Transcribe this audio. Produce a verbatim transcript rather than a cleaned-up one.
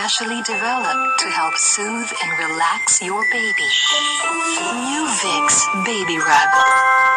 specially developed to help soothe and relax your baby. New Vicks BabyRub.